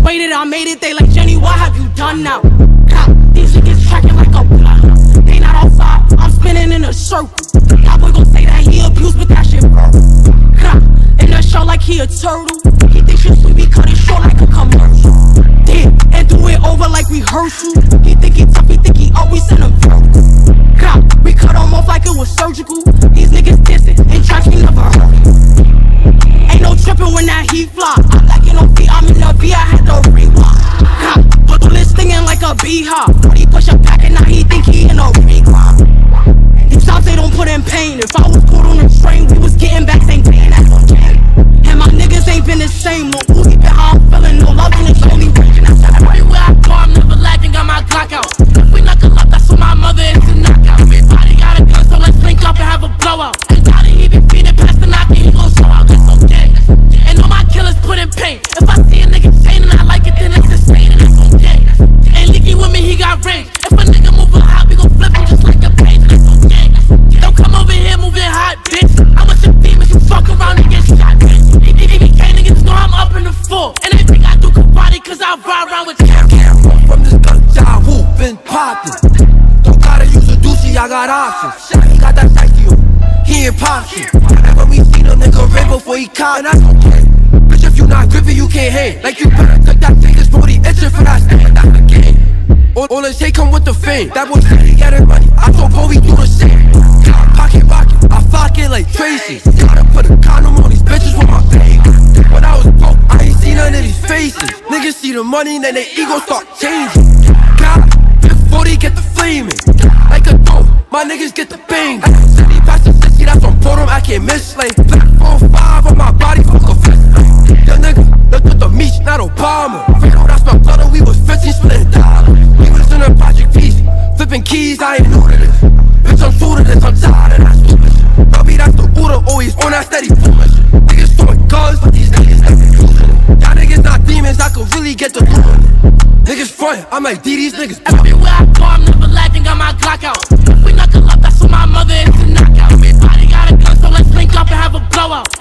waited, I made it. They like, Jenny, what have you done now? These niggas tracking like a block. They not outside, I'm spinning in a circle. That boy gon' say that he abused, but that shit broke. In the show like he a turtle. He thinks you sweet, we cut it short like a commercial. Damn, and do it over like rehearsal. He think he tough, he think he always in a vertical. We cut him off like it was surgical. These niggas dissing, and tracks me never heard it. Ain't no trippin' when that heat fly. I like it on feet, I'm in the V, I had to rewind. Put the list stinging like a beehive. He push a pack and now he think he in a recline. These times they don't put in pain. If I was caught on the train, we was getting back, same thing, that's no game. And my niggas ain't been the same. No Uzi been how I'm feeling, no love and it's only raging. Everywhere I go, I'm never lagging, got my Glock out. If we knuckle up, that's what my mother is to knock out. Everybody got a gun, so let's link up and have a blowout. And now that he been feeding past the knock, he gon' show out, that's okay. And all my killers put in pain. If I see a nigga chain and I like it, then it's insane and that's okay. Ain't leaky with me, he got range. If a nigga moving hot, we gon' flip him just like a page, that's okay. Don't come over here moving hot, bitch. I'm with some demons, you fuck around and get shot, bitch. EBK niggas know I'm up in the full. And they think I do karate cause I ride around with Cam. From this gun, ja whoop, been poppin'. Don't gotta use a douchey, I got options. He got that shiesty on, he ain't pop shit. Whenever we seen a nigga red before he caught, and that's okay. Bitch, if you not gripping, you can't hang. Like you better take that thing, it's 40 inches for that stand, that's the game. All this hate come with the fame. That boy said he getting money, I told Bo we do the same. Pocket rocket, I flock it like Tracy. Gotta put a condom on these bitches with my baby. When I was broke, I ain't seen none of these faces. Niggas see the money, then their ego start changing. God, big 40 get the flaming. Like a dope, my niggas get the bang. City past the 60, that's on bottom, I can't miss lane. Black 4-5 on my body, fuck a fist. Young nigga, look at the meat, not Obama. Fredo, that's my brother, we was 15 splitting dollars. We was in a project piece, flipping keys, I ain't new to this. Bitch, I'm true to this, I'm tired of that stupid shit. Bobby, that's the Buddha, always on that steady booming shit. Niggas throwing guns, but these niggas never using it. Y'all niggas not demons, I could really get the doing it. Niggas front, I'm like, these niggas everywhere I go, I'm never lagging, got my Glock out. If we knuckle up, that's what my mother is to knock out. Everybody got a gun, so let's link up and have a blowout.